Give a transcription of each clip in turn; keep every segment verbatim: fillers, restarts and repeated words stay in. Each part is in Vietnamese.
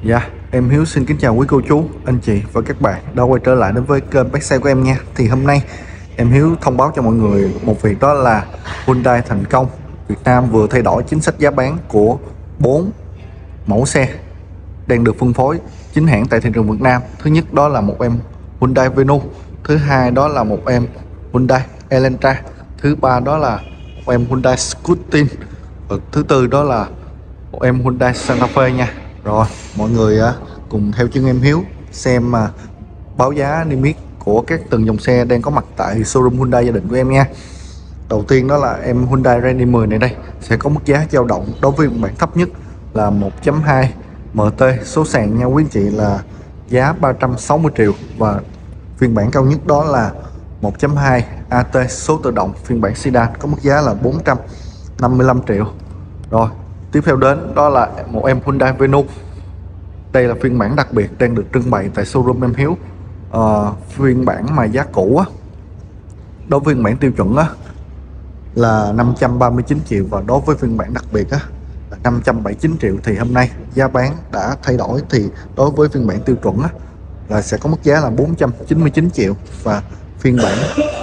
Dạ, em Hiếu xin kính chào quý cô chú, anh chị và các bạn đã quay trở lại đến với kênh bát xe của em nha. Thì hôm nay em Hiếu thông báo cho mọi người một việc, đó là Hyundai thành công Việt Nam vừa thay đổi chính sách giá bán của bốn mẫu xe đang được phân phối chính hãng tại thị trường Việt Nam. Thứ nhất đó là một em Hyundai Venue, thứ hai đó là một em Hyundai Elantra, thứ ba đó là một em Hyundai Scootine, và thứ tư đó là một em Hyundai Santa Fe nha. Rồi mọi người cùng theo chân em Hiếu xem mà báo giá niêm yết của các từng dòng xe đang có mặt tại showroom Hyundai gia đình của em nha. Đầu tiên đó là em Hyundai Renny mười này, đây sẽ có mức giá dao động đối với phiên bản thấp nhất là một chấm hai em tê số sàn nha quý anh chị, là giá ba trăm sáu mươi triệu, và phiên bản cao nhất đó là một chấm hai a tê số tự động phiên bản sedan có mức giá là bốn trăm năm mươi lăm triệu. Rồi tiếp theo đến đó là một em Hyundai Venue. Đây là phiên bản đặc biệt đang được trưng bày tại showroom em Hiếu. à, Phiên bản mà giá cũ á, đối với phiên bản tiêu chuẩn á, là năm trăm ba mươi chín triệu, và đối với phiên bản đặc biệt á, là năm trăm bảy mươi chín triệu. Thì hôm nay giá bán đã thay đổi, thì đối với phiên bản tiêu chuẩn á, là sẽ có mức giá là bốn trăm chín mươi chín triệu, và phiên bản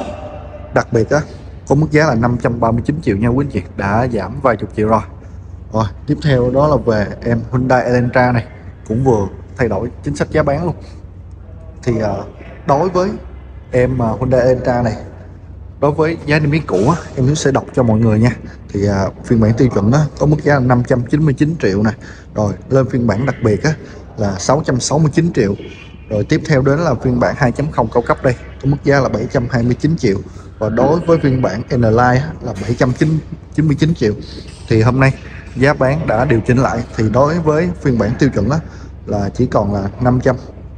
đặc biệt á, có mức giá là năm trăm ba mươi chín triệu nha quý anh chị, đã giảm vài chục triệu rồi. Rồi tiếp theo đó là về em Hyundai Elantra này, cũng vừa thay đổi chính sách giá bán luôn. Thì uh, đối với em uh, Hyundai Elantra này, đối với giá niêm yết cũ á, em sẽ đọc cho mọi người nha. Thì uh, phiên bản tiêu chuẩn á, có mức giá là năm trăm chín mươi chín triệu nè, rồi lên phiên bản đặc biệt á, là sáu trăm sáu mươi chín triệu, rồi tiếp theo đến là phiên bản hai chấm không cao cấp, đây có mức giá là bảy trăm hai mươi chín triệu, và đối với phiên bản N-Line là bảy trăm chín mươi chín triệu. Thì hôm nay giá bán đã điều chỉnh lại, thì đối với phiên bản tiêu chuẩn á, là chỉ còn là năm trăm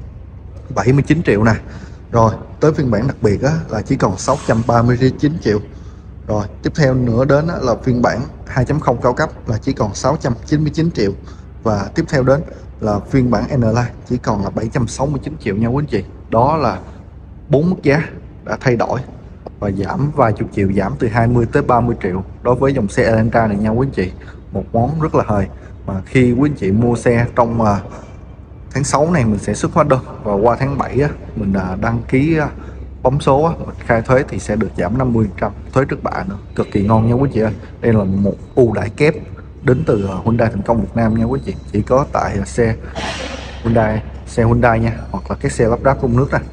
bảy mươi chín triệu nè, rồi tới phiên bản đặc biệt á, là chỉ còn sáu trăm ba mươi chín triệu. Rồi tiếp theo nữa đến á, là phiên bản hai chấm không cao cấp là chỉ còn sáu trăm chín mươi chín triệu, và tiếp theo đến là phiên bản N-Line chỉ còn là bảy trăm sáu mươi chín triệu nha quý anh chị. Đó là bốn mức giá đã thay đổi và giảm vài chục triệu, giảm từ hai mươi tới ba mươi triệu đối với dòng xe Elantra này nha quý anh chị. Một món rất là hời, mà khi quý anh chị mua xe trong uh, tháng sáu này mình sẽ xuất hóa đơn, và qua tháng bảy á, mình uh, đăng ký uh, bấm số á, mình khai thuế thì sẽ được giảm năm mươi phần trăm thuế trước bạ nữa, cực kỳ ngon nha quý chị ơi. Đây là một ưu đãi kép đến từ uh, Hyundai thành công Việt Nam nha quý chị, chỉ có tại uh, xe Hyundai, xe Hyundai nha, hoặc là các xe lắp ráp trong nước này.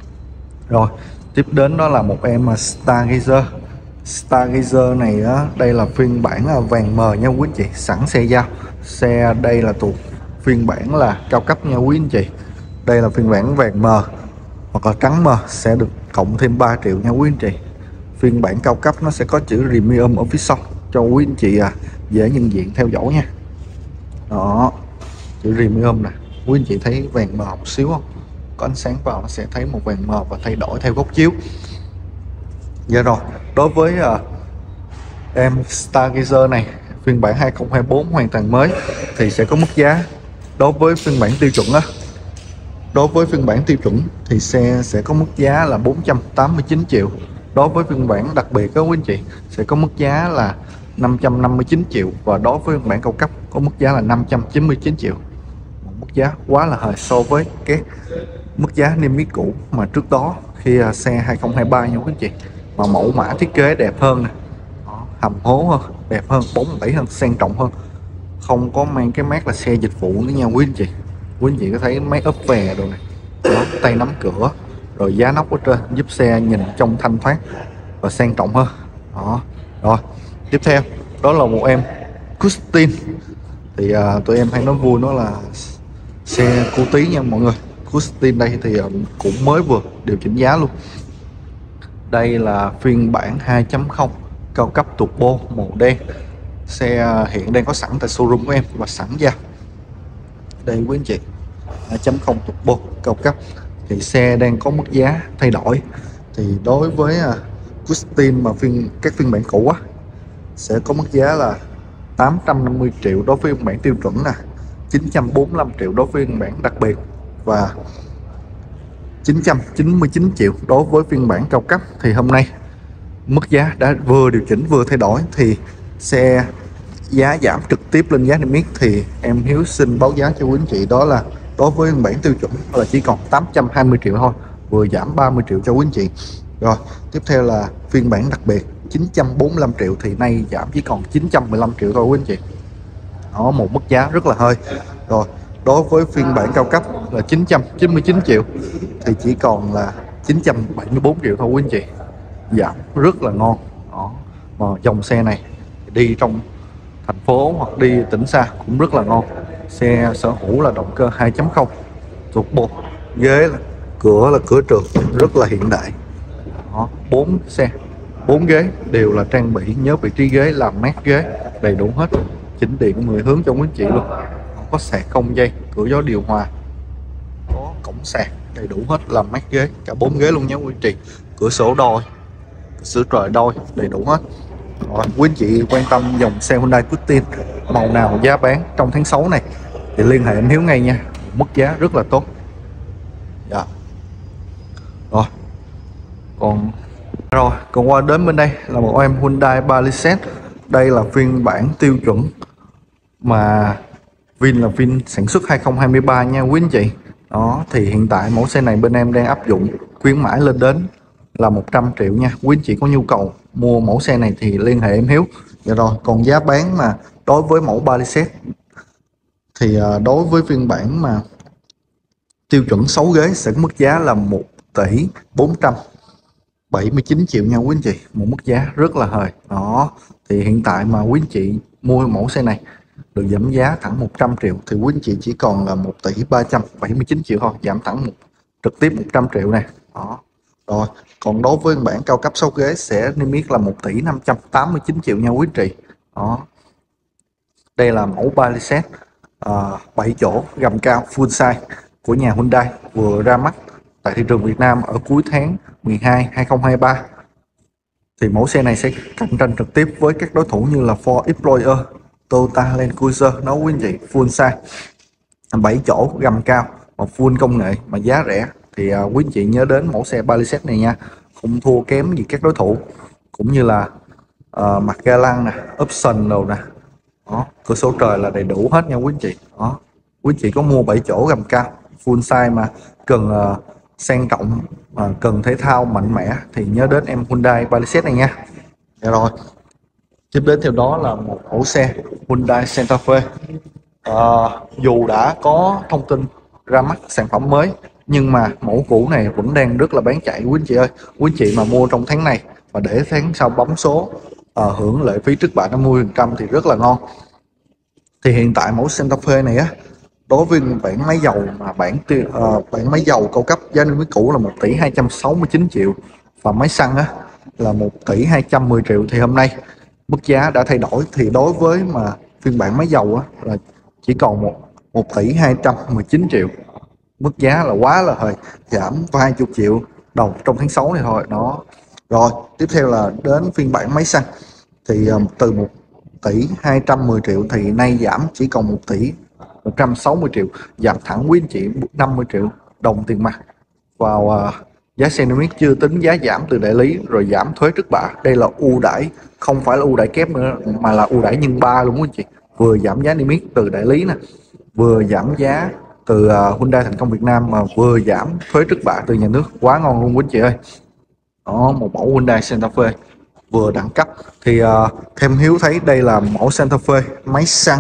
Rồi tiếp đến đó là một em uh, Stargazer. Stargazer này á, đây là phiên bản vàng mờ nha quý anh chị, sẵn xe giao. Xe đây là thuộc phiên bản là cao cấp nha quý anh chị. Đây là phiên bản vàng mờ hoặc là trắng mờ, sẽ được cộng thêm ba triệu nha quý anh chị. Phiên bản cao cấp nó sẽ có chữ premium ở phía sau cho quý anh chị à, dễ nhận diện theo dõi nha. Đó, chữ premium nè, quý anh chị thấy vàng mờ một xíu không? Có ánh sáng vào nó sẽ thấy một vàng mờ và thay đổi theo góc chiếu. Dạ rồi, đối với uh, em Stargazer này, phiên bản hai không hai tư hoàn toàn mới, thì sẽ có mức giá đối với phiên bản tiêu chuẩn á. Đối với phiên bản tiêu chuẩn thì xe sẽ có mức giá là bốn trăm tám mươi chín triệu. Đối với phiên bản đặc biệt đó quý anh chị, sẽ có mức giá là năm trăm năm mươi chín triệu, và đối với phiên bản cao cấp có mức giá là năm trăm chín mươi chín triệu. Một mức giá quá là hời so với cái mức giá niêm yết cũ mà trước đó khi uh, xe hai không hai ba nha quý anh chị. Mà mẫu mã thiết kế đẹp hơn nè, hầm hố hơn, đẹp hơn, bóng bẩy hơn, sang trọng hơn, không có mang cái mác là xe dịch vụ nữa nha quý anh chị. Quý anh chị có thấy máy ốp về rồi này, đó, tay nắm cửa, rồi giá nóc ở trên giúp xe nhìn trông thanh thoát và sang trọng hơn. Đó. Rồi tiếp theo đó là một em Scootine. Thì uh, tụi em hay nói vui nó là xe cô tí nha mọi người. Scootine đây thì uh, cũng mới vừa điều chỉnh giá luôn. Đây là phiên bản hai chấm không cao cấp turbo màu đen. Xe hiện đang có sẵn tại showroom của em và sẵn giao. Đây quý anh chị, hai chấm không turbo cao cấp. Thì xe đang có mức giá thay đổi. Thì đối với uh, Scootine mà phiên các phiên bản cũ á, sẽ có mức giá là tám trăm năm mươi triệu đối với phiên bản tiêu chuẩn nè, chín trăm bốn mươi lăm triệu đối với phiên bản đặc biệt, và chín trăm chín mươi chín triệu đối với phiên bản cao cấp. Thì hôm nay mức giá đã vừa điều chỉnh vừa thay đổi, thì xe giá giảm trực tiếp lên giá niêm yết thì em Hiếu xin báo giá cho quý anh chị đó là đối với phiên bản tiêu chuẩn là chỉ còn tám trăm hai mươi triệu thôi, vừa giảm ba mươi triệu cho quý anh chị. Rồi tiếp theo là phiên bản đặc biệt chín trăm bốn mươi lăm triệu thì nay giảm chỉ còn chín trăm mười lăm triệu thôi quý anh chị. Đó, một mức giá rất là hơi. Rồi đối với phiên bản cao cấp là chín trăm chín mươi chín triệu thì chỉ còn là chín trăm bảy mươi bốn triệu thôi quý anh chị, giảm rất là ngon. Đó, mà dòng xe này đi trong thành phố hoặc đi tỉnh xa cũng rất là ngon. Xe sở hữu là động cơ hai chấm không turbo, ghế là cửa là cửa trượt rất là hiện đại. Đó, bốn xe bốn ghế đều là trang bị nhớ vị trí ghế, làm mát ghế đầy đủ hết, chỉnh điện mười hướng cho quý anh chị luôn. Có sạc không dây, cửa gió điều hòa, có cổng sạc đầy đủ hết, làm mát ghế cả bốn ghế luôn nhé quý anh chị. Cửa sổ đôi, sữa trời đôi đầy đủ hết. Rồi, quý anh chị quan tâm dòng xe Hyundai Tucson màu nào giá bán trong tháng sáu này thì liên hệ anh Hiếu ngay nha, mức giá rất là tốt. Dạ. Rồi còn rồi còn qua đến bên đây là một em Hyundai Palisade. Đây là phiên bản tiêu chuẩn mà Vin là Vin sản xuất hai không hai ba nha quý anh chị. Đó thì hiện tại mẫu xe này bên em đang áp dụng khuyến mãi lên đến là một trăm triệu nha. Quý anh chị có nhu cầu mua mẫu xe này thì liên hệ em Hiếu. Dạ rồi, còn giá bán mà đối với mẫu Palisade thì đối với phiên bản mà tiêu chuẩn sáu ghế sẽ có mức giá là một tỷ bốn trăm bảy mươi chín triệu nha quý anh chị, một mức giá rất là hời. Đó thì hiện tại mà quý anh chị mua mẫu xe này được giảm giá thẳng một trăm triệu thì quý anh chị chỉ còn là một tỷ ba trăm bảy mươi chín triệu thôi, giảm thẳng một, trực tiếp một trăm triệu này. Đó. Rồi còn đối với bản cao cấp sáu ghế sẽ niêm yết là một tỷ năm trăm tám mươi chín triệu nha quý anh chị. Đó, đây là mẫu Palisade uh, bảy chỗ gầm cao full size của nhà Hyundai vừa ra mắt tại thị trường Việt Nam ở cuối tháng mười hai hai không hai ba. Thì mẫu xe này sẽ cạnh tranh trực tiếp với các đối thủ như là Ford Explorer, Toyota Land Cruiser. Nó quý anh chị full size bảy chỗ gầm cao và full công nghệ mà giá rẻ thì uh, quý anh chị nhớ đến mẫu xe Palisade này nha, không thua kém gì các đối thủ, cũng như là uh, mặt ga lăng nè, option đồ nè. Đó, cửa sổ trời là đầy đủ hết nha quý anh chị. Đó, quý anh chị có mua bảy chỗ gầm cao full size mà cần uh, sang trọng, uh, cần thể thao mạnh mẽ thì nhớ đến em Hyundai Palisade này nha. Dạ rồi, tiếp đến theo đó là một mẫu xe Hyundai Santa Fe. Uh, dù đã có thông tin ra mắt sản phẩm mới nhưng mà mẫu cũ này vẫn đang rất là bán chạy quý anh chị ơi. Quý anh chị mà mua trong tháng này và để tháng sau bấm số uh, hưởng lệ phí trước bạ năm mươi phần trăm thì rất là ngon. Thì hiện tại mẫu Santa Fe này á, đối với bản máy dầu mà bản uh, bản máy dầu cao cấp giá niêm yết cũ là một tỷ hai trăm sáu mươi chín triệu và máy xăng á là một tỷ hai trăm mười triệu thì hôm nay mức giá đã thay đổi. Thì đối với mà phiên bản máy dầu á là chỉ còn một một tỷ hai trăm mười chín triệu, mức giá là quá là hời, giảm vài chục triệu đồng trong tháng sáu này thôi. Đó. Rồi tiếp theo là đến phiên bản máy xăng thì um, từ một tỷ hai trăm mười triệu thì nay giảm chỉ còn một tỷ một trăm sáu mươi triệu, giảm thẳng quý anh chị năm mươi triệu đồng tiền mặt vào uh, giá xe niêm yết, chưa tính giá giảm từ đại lý rồi giảm thuế trước bạ. Đây là ưu đãi, không phải là ưu đãi kép nữa mà là ưu đãi nhân ba luôn quý anh chị, vừa giảm giá niêm yết từ đại lý nè, vừa giảm giá từ uh, Hyundai Thành Công Việt Nam mà vừa giảm thuế trước bạ từ nhà nước, quá ngon luôn quý anh chị ơi. Đó, một mẫu Hyundai Santa Fe vừa đẳng cấp. Thì uh, thêm Hiếu thấy đây là mẫu Santa Fe máy xăng,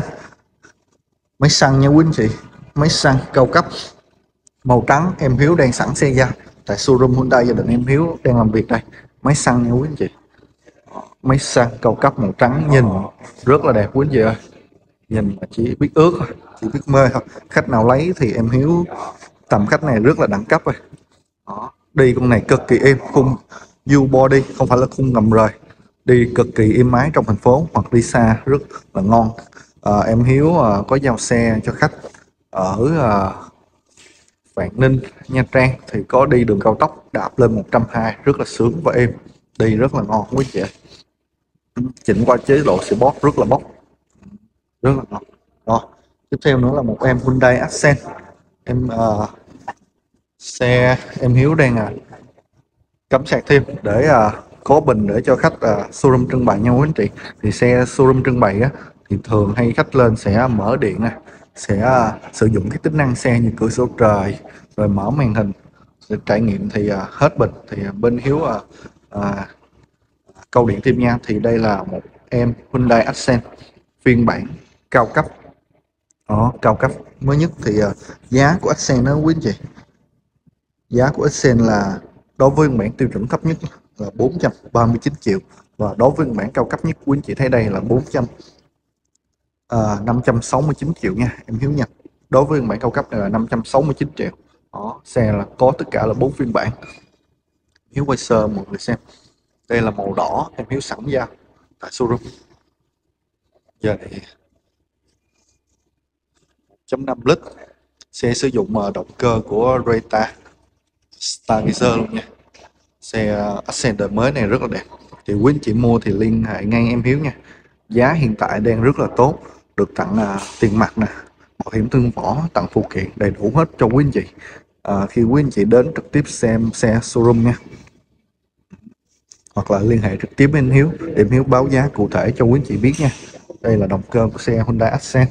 máy xăng nha quý anh chị, máy xăng cao cấp màu trắng. Em Hiếu đang sẵn xe ra tại showroom Hyundai gia đình em Hiếu đang làm việc đây. Máy xăng nha quý anh chị, máy xăng cao cấp màu trắng, nhìn rất là đẹp quý anh chị ơi, nhìn mà chỉ biết ước thôi, chỉ biết mê thôi. Khách nào lấy thì em Hiếu tầm khách này rất là đẳng cấp rồi. Đó, đi con này cực kỳ êm, khung U body không phải là khung ngầm rời, đi cực kỳ êm ái trong thành phố hoặc đi xa rất là ngon. À, em Hiếu à, có giao xe cho khách ở à, Vạn Ninh, Nha Trang thì có đi đường cao tốc đạp lên một trăm hai mươi rất là sướng và êm, đi rất là ngon quý chị. Chỉnh qua chế độ Sport rất là bốc, rất là ngon. Rồi tiếp theo nữa là một em Hyundai Accent. Em uh, xe em Hiếu đang uh, cắm sạc thêm để uh, có bình để cho khách uh, showroom trưng bày nha quý anh chị. Thì xe showroom trưng bày á, thì thường hay khách lên sẽ mở điện nè, sẽ à, sử dụng cái tính năng xe như cửa sổ trời, rồi mở màn hình để trải nghiệm thì à, hết bình. Thì à, bên Hiếu à, à, câu điện thêm nha, thì đây là một em Hyundai Accent phiên bản cao cấp, đó, cao cấp mới nhất. Thì à, giá của Accent đó quý anh chị, giá của Accent là đối với phiên bản tiêu chuẩn thấp nhất là bốn trăm ba mươi chín triệu, và đối với phiên bản cao cấp nhất quý anh chị thấy đây là bốn trăm à, năm trăm sáu mươi chín triệu nha em Hiếu nha. Đối với phiên bản cao cấp này là năm trăm sáu mươi chín triệu. Đó, xe là có tất cả là bốn phiên bản. Hiếu quay sơ mọi người xem, đây là màu đỏ em Hiếu sẵn ra tại showroom. Giờ này một phẩy năm lít, xe sử dụng uh, động cơ của Reta Stargazer luôn nha. Xe uh, Accent đời mới này rất là đẹp, thì quý anh chị mua thì liên hệ ngay em Hiếu nha. Giá hiện tại đang rất là tốt, được tặng uh, tiền mặt nè, bảo hiểm thương vỏ, tặng phụ kiện đầy đủ hết cho quý anh chị uh, khi quý anh chị đến trực tiếp xem xe showroom nha, hoặc là liên hệ trực tiếp với anh Hiếu để em Hiếu báo giá cụ thể cho quý anh chị biết nha. Đây là động cơ của xe Hyundai Accent.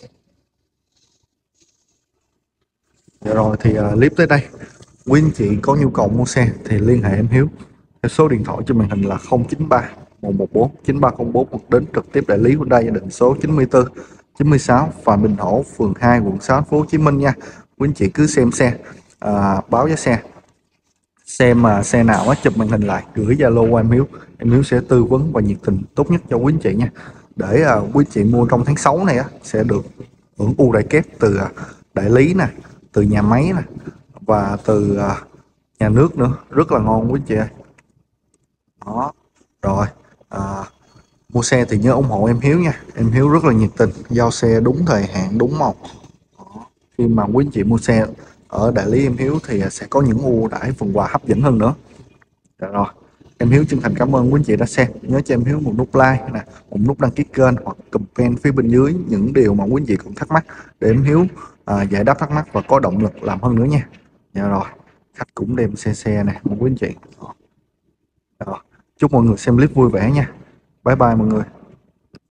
Dạ rồi, thì uh, clip tới đây, quý anh chị có nhu cầu mua xe thì liên hệ em Hiếu theo số điện thoại trên màn hình là không chín ba một một bốn chín ba không bốn, hoặc đến trực tiếp đại lý Hyundai gia đình số chín mươi tư chín mươi sáu Phạm Bình Hổ, phường hai, quận sáu, thành phố Hồ Chí Minh nha. Quý anh chị cứ xem xe, à, báo giá xe, xem mà xe nào á chụp màn hình lại gửi Zalo qua em Hiếu, em Hiếu sẽ tư vấn và nhiệt tình tốt nhất cho quý anh chị nha, để à, quý anh chị mua trong tháng sáu này á sẽ được hưởng ưu đãi kép từ à, đại lý nè, từ nhà máy nè, và từ à, nhà nước nữa, rất là ngon quý anh chị ơi. Đó rồi, à, mua xe thì nhớ ủng hộ em Hiếu nha, em Hiếu rất là nhiệt tình, giao xe đúng thời hạn đúng màu. Đó. Khi mà quý anh chị mua xe ở đại lý em Hiếu thì sẽ có những ưu đãi phần quà hấp dẫn hơn nữa. Được rồi, em Hiếu chân thành cảm ơn quý anh chị đã xem, nhớ cho em Hiếu một nút like nè, một nút đăng ký kênh, hoặc comment phía bên dưới những điều mà quý anh chị còn thắc mắc để em Hiếu à, giải đáp thắc mắc và có động lực làm hơn nữa nha. Dạ rồi, khách cũng đem xe xe nè quý anh chị. Rồi, chúc mọi người xem clip vui vẻ nha. Bye bye mọi người.